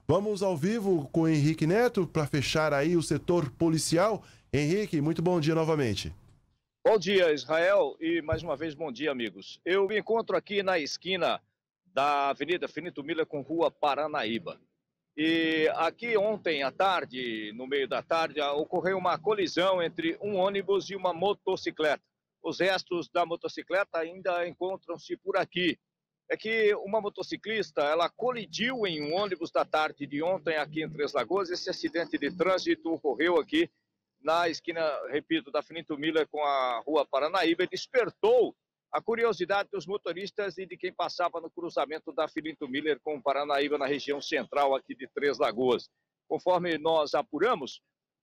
Vamos ao vivo com o Henrique Neto para fechar aí o setor policial. Henrique, muito bom dia novamente. Bom dia, Israel, e mais uma vez bom dia, amigos. Eu me encontro aqui na esquina da Avenida Finito Miller com Rua Paranaíba. E aqui ontem à tarde, no meio da tarde, ocorreu uma colisão entre um ônibus e uma motocicleta. Os restos da motocicleta ainda encontram-se por aqui. É que uma motociclista, ela colidiu em um ônibus da tarde de ontem aqui em Três Lagoas. Esse acidente de trânsito ocorreu aqui na esquina, repito, da Finito Miller com a Rua Paranaíba, e despertou a curiosidade dos motoristas e de quem passava no cruzamento da Finito Miller com o Paranaíba na região central aqui de Três Lagoas. Conforme nós apuramos,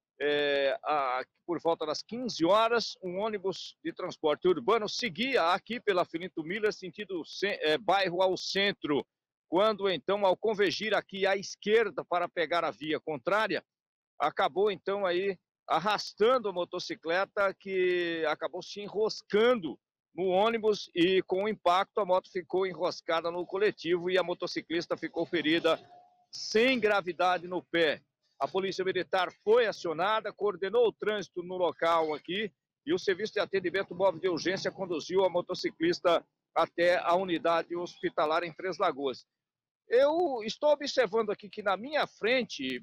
por volta das 15 horas, um ônibus de transporte urbano seguia aqui pela Finito Miller, sentido bairro ao centro, quando então, ao convergir aqui à esquerda para pegar a via contrária, acabou então aí arrastando a motocicleta, que acabou se enroscando no ônibus, e com o impacto a moto ficou enroscada no coletivo e a motociclista ficou ferida sem gravidade no pé. A Polícia Militar foi acionada, coordenou o trânsito no local aqui e o Serviço de Atendimento Móvel de Urgência conduziu a motociclista até a unidade hospitalar em Três Lagoas. Eu estou observando aqui que na minha frente,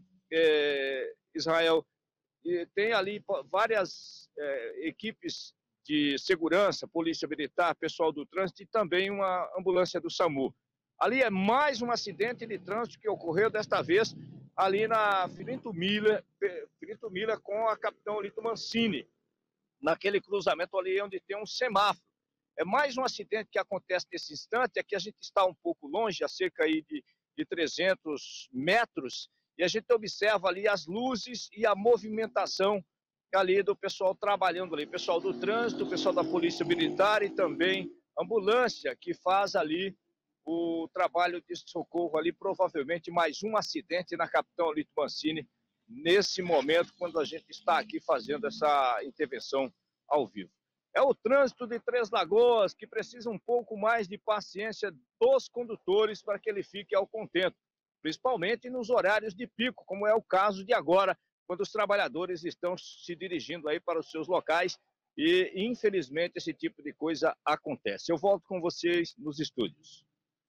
Israel, e tem ali várias equipes de segurança, polícia militar, pessoal do trânsito e também uma ambulância do SAMU. Ali é mais um acidente de trânsito que ocorreu desta vez ali na Finito Miller com a Capitão Olito Mancini, naquele cruzamento ali onde tem um semáforo. É mais um acidente que acontece nesse instante. Aqui a gente está um pouco longe, a cerca aí de 300 metros, e a gente observa ali as luzes e a movimentação ali do pessoal trabalhando ali, pessoal do trânsito, pessoal da Polícia Militar e também ambulância, que faz ali o trabalho de socorro ali. Provavelmente mais um acidente na Capitão Olito Mancini, nesse momento, quando a gente está aqui fazendo essa intervenção ao vivo. É o trânsito de Três Lagoas que precisa um pouco mais de paciência dos condutores para que ele fique ao contento, principalmente nos horários de pico, como é o caso de agora, quando os trabalhadores estão se dirigindo aí para os seus locais e, infelizmente, esse tipo de coisa acontece. Eu volto com vocês nos estúdios.